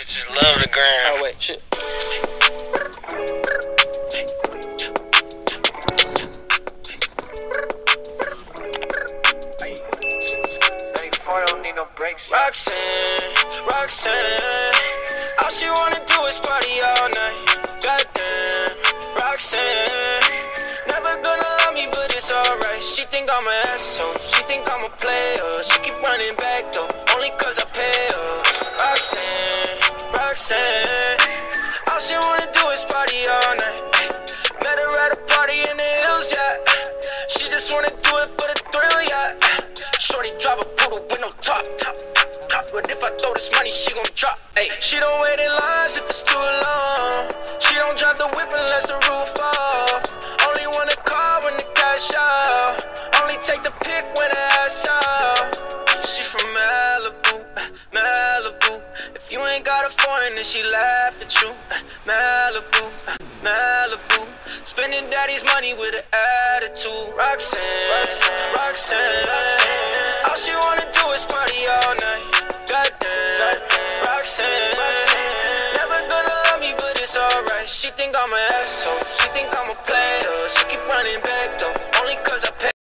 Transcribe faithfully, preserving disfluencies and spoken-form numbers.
Just love the gram. Oh wait, shit. Don't need no breaks. Roxanne, Roxanne, all she wanna do is party all night. Goddamn, Roxanne, never gonna love me, but it's alright. She think I'm an asshole, she think I'm a player. She keep running back though, only cause I pay her. Roxanne, Roxanne, all she wanna do is party all night. Met her at a party in the hills, yeah. She just wanna do it for the thrill, yeah. Shorty drive a poodle with no top, top, top, top. But if I throw this money, she gon' drop. Ay. She don't wait in lines if it's too long. She don't drive the whip unless the roof off. Only wanna call when the cash out. Only take the pic when the ass out. She from Malibu, Malibu. If you ain't got a foreign, then she laugh at you. Malibu, Malibu. Spending daddy's money with an attitude. Roxanne, Roxanne, Roxanne, Roxanne. All she wanna do is party all night. Goddamn, Roxanne, Roxanne. Never gonna love me, but it's alright. She think I'm an asshole, she think I'm a player. She keep running back though, only cause I pay.